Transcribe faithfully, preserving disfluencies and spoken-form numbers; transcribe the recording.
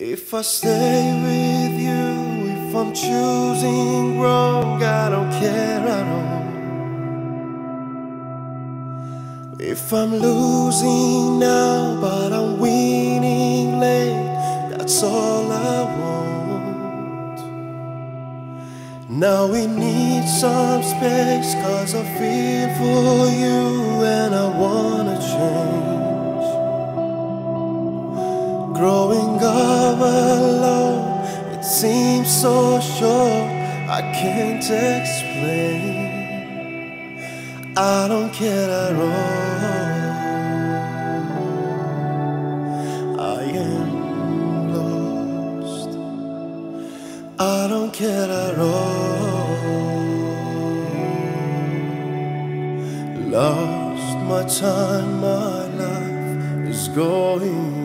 If I stay with you, if I'm choosing wrong, I don't care at all. If I'm losing now, but I'm winning late, that's all I want. Now we need some space, cause I feel for you and I wanna change. Growing up alone, it seems so short, I can't explain. I don't care at all. I am lost. I don't care at all. Lost my time, my life is going